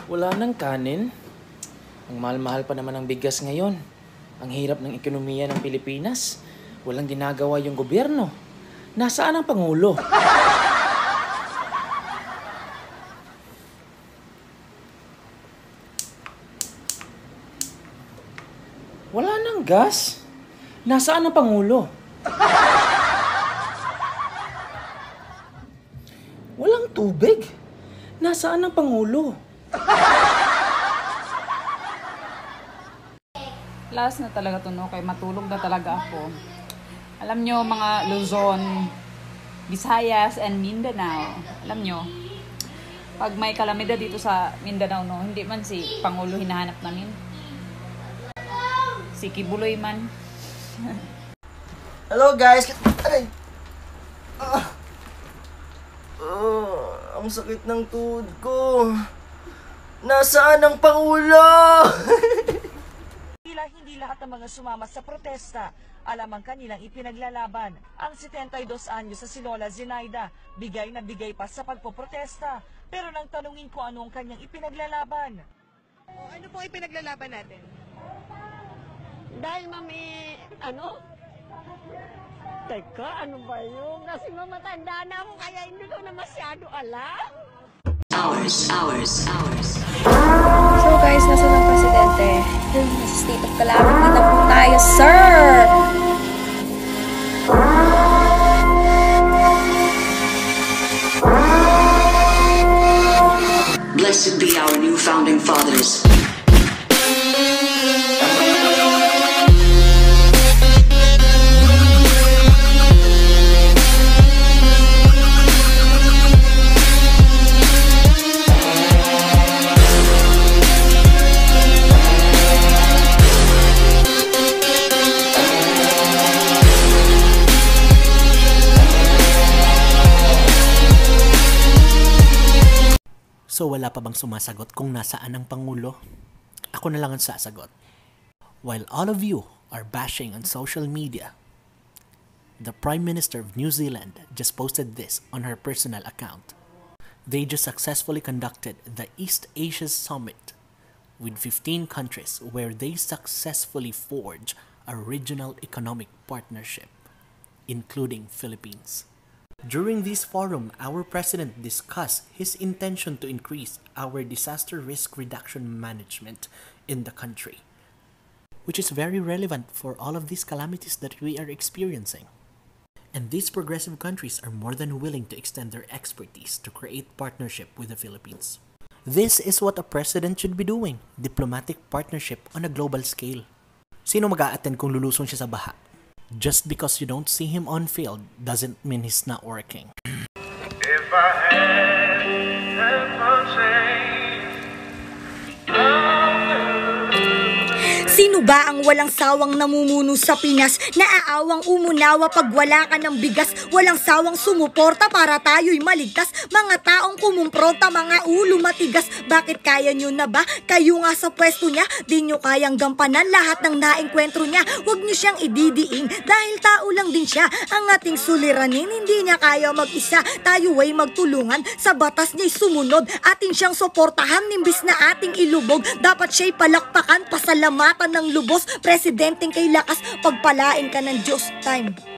Wala nang kanin. Ang mahal-mahal pa naman ang bigas ngayon. Ang hirap ng ekonomiya ng Pilipinas. Walang ginagawa yung gobyerno. Nasaan ang Pangulo? Wala nang gas. Nasaan ang Pangulo? Walang tubig. Nasaan ang Pangulo? Last na talaga to, no? Kaya matulog na talaga ako. Alam nyo, mga Luzon, Visayas, and Mindanao. Alam nyo, pag may kalamidad dito sa Mindanao, no, hindi man si Pangulo hinahanap namin. Si Kibuloy man. Hello guys! Aray! Ang sakit ng tuhod ko. Nasaan ang Pangulo? Hindi lahat ng mga sumama sa protesta alam ang kanilang ipinaglalaban. Ang 72 anyo sa si Lola Zenaida, bigay na bigay pa sa pagpoprotesta. Pero nang tanungin ko ano ang kanyang ipinaglalaban. Ano po ipinaglalaban natin? Dahil mami, Teka, ano ba yun? Kasi mamatanda na ako kaya hindi ko na masyado alam. Hours. So guys, nasa ng presidente? Nasa state of calamity na po tayo, sir! Blessed be our new founding fathers. So wala pa bang sumasagot kung nasaan ang Pangulo? Ako na lang ang sasagot. While all of you are bashing on social media, the Prime Minister of New Zealand just posted this on her personal account. They just successfully conducted the East Asia Summit with 15 countries where they successfully forged a regional economic partnership, including Philippines. During this forum, our president discussed his intention to increase our disaster risk reduction management in the country, which is very relevant for all of these calamities that we are experiencing. And these progressive countries are more than willing to extend their expertise to create partnership with the Philippines. This is what a president should be doing, diplomatic partnership on a global scale. Sino mag-a-attend kung lulusong siya sa baha? Just because you don't see him on field doesn't mean he's not working. If I had Sino ba ang walang sawang namumuno sa Pinas? Naaawang umunawa pag wala ka ng bigas. Walang sawang sumuporta para tayo'y maligtas. Mga taong kumumpronta, mga ulo matigas. Bakit kaya nyo na ba? Kayo nga sa pwesto niya, di nyo kayang gampanan lahat ng naengkwentro niya. Huwag nyo siyang ididiing dahil tao lang din siya. Ang ating suliranin, hindi niya kaya mag-isa. Tayo ay magtulungan, sa batas niya'y sumunod. Atin siyang suportahan, nimbis na ating ilubog. Dapat siya'y palakpakan, pasalamatan ng lubos. Presidenteng kay lakas, pagpalain ka ng Diyos. Time.